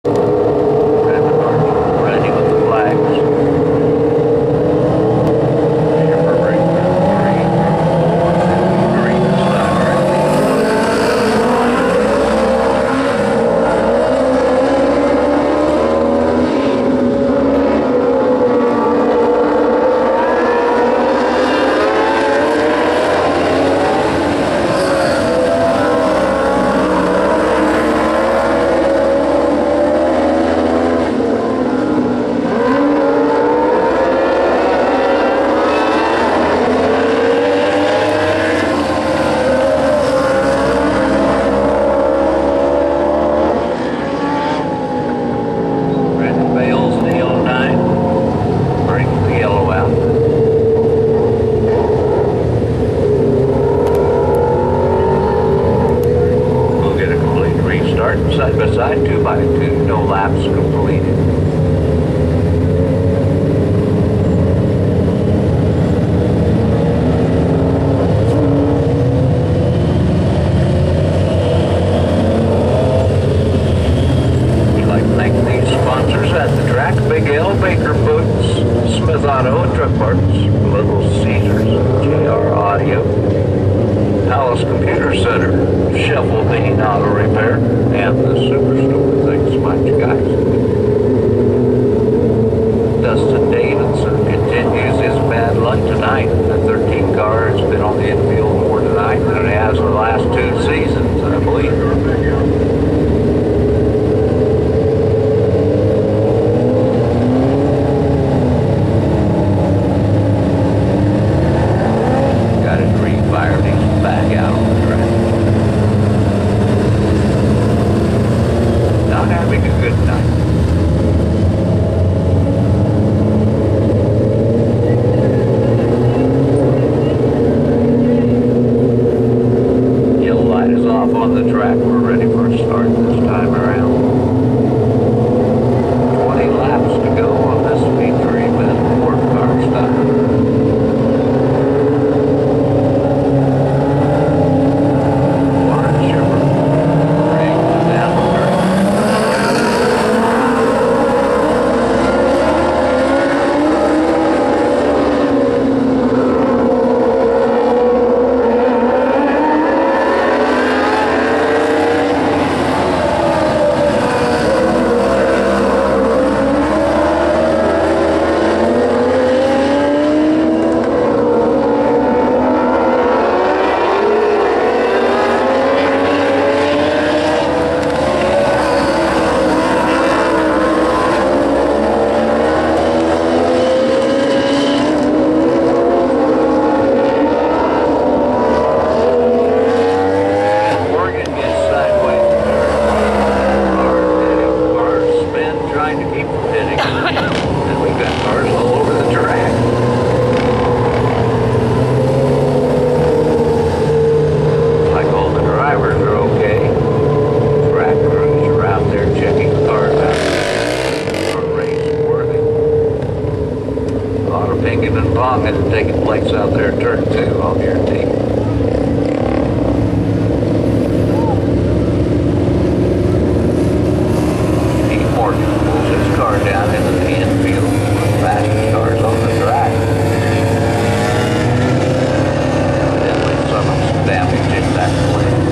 Ready with the flags. Side by side, 2 by 2, no laps completed. We'd like to thank these sponsors at the track: Big L, Baker Boots, Smith Auto and Truck Parts, Little Caesars, JR Audio, Palace Computer Center, Shuffle Bean Auto Repair, and the Superstore. Thanks much, guys. Dustin Davidson continues his bad luck tonight. The 13 car has been on the infield more tonight than it has the last 2 seasons, I believe. Got his re-fired. He's back out on the track. Not having a good night. Yellow light is off on the track. We're ready for a start this time around. 20 laps to go on this V3 4 car style. Taking place out there at turn 2 on your team. Pete Morgan pulls his car down into the infield. Fastest cars on the track. Evidently some damage in that plane.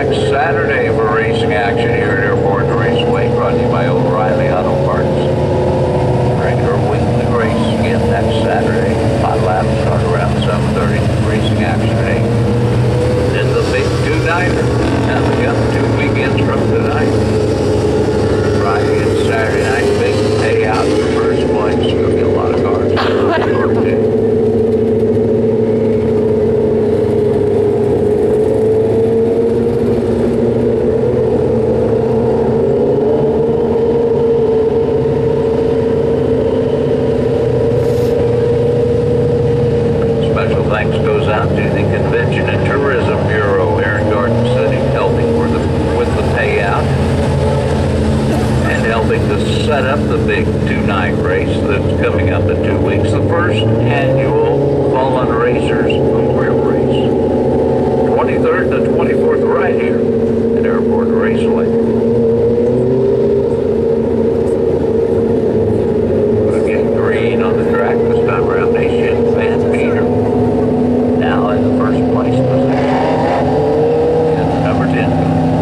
next Saturday for racing action here at Airport Raceway, brought to you by O'Reilly Auto Parts. Regular weekly race again next Saturday. 5 laps start around 7:30. Racing action at 8. Then the big two-nighter. Now we got 2 weekends from tonight. Friday and Saturday night, big payout for first place. There'll be a lot of cars. Thanks goes out to the Convention and Tourism Bureau here in Garden City, helping with the payout and helping to set up the big two-night race that's coming up in 2 weeks, the first annual Fallen Racers Memorial Race, 23rd to 24th, right here at Airport Raceway. Again, green on the track this time around. Nation Van Peter now in the first place position. And number 10.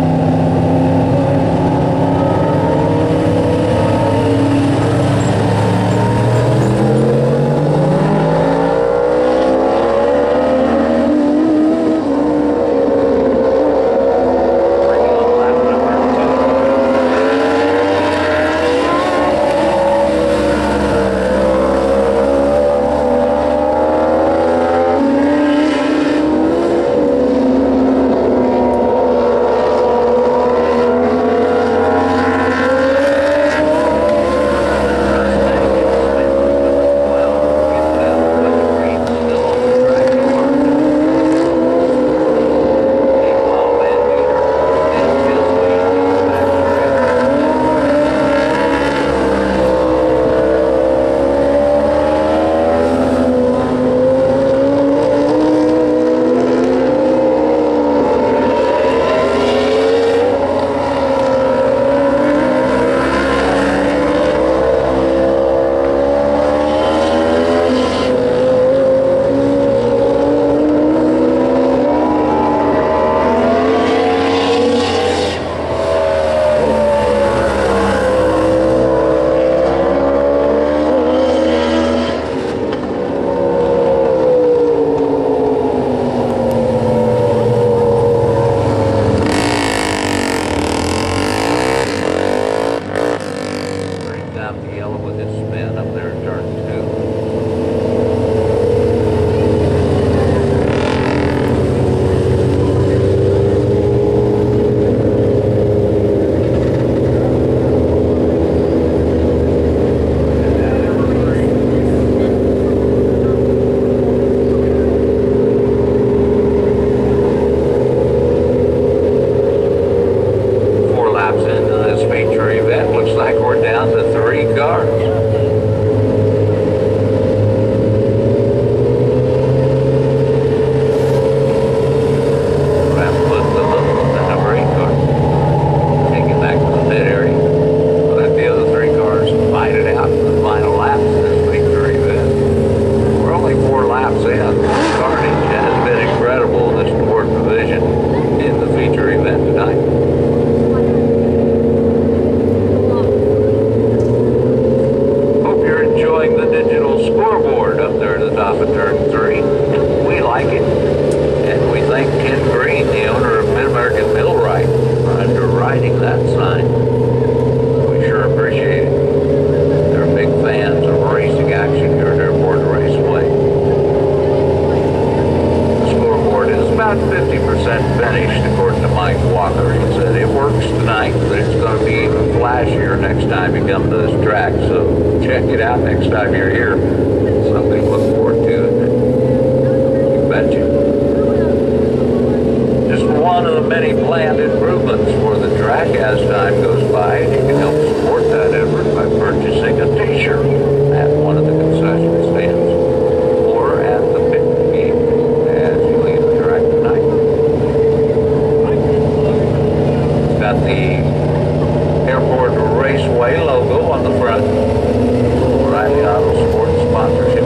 Next time you come to this track, so check it out next time you're here. Something to look forward to, isn't it? You betcha. Just one of the many planned improvements for the track as time goes by, and you can help support that effort by purchasing a t-shirt at one of the concession stands or at the picnic game as you leave the track tonight. It's got the Airport Raceway logo on the front. O'Reilly Auto Sports sponsorship.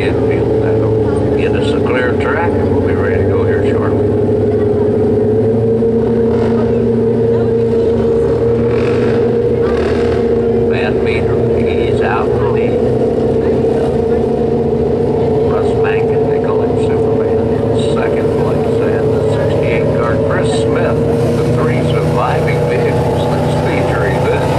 infield. That'll get us a clear track, and we'll be ready to go here shortly. Van Meter, he's out in the lead. Russ Mankin, they call him Superman, in second place. And the 68 car, Chris Smith, the three surviving vehicles in this feature event.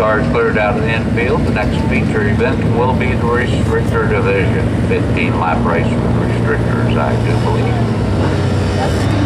cars cleared out of the infield. The next feature event will be the Restrictor Division. 15-lap race with restrictors, I do believe.